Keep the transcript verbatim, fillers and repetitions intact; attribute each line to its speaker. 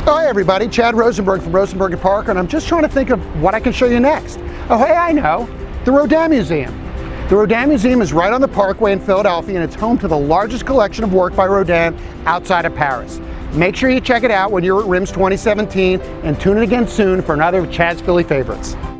Speaker 1: Hi everybody, Chad Rosenberg from Rosenberg and Parker, and I'm just trying to think of what I can show you next. Oh hey, I know, the Rodin Museum. The Rodin Museum is right on the Parkway in Philadelphia, and it's home to the largest collection of work by Rodin outside of Paris. Make sure you check it out when you're at RIMS twenty seventeen, and tune in again soon for another of Chad's Philly favorites.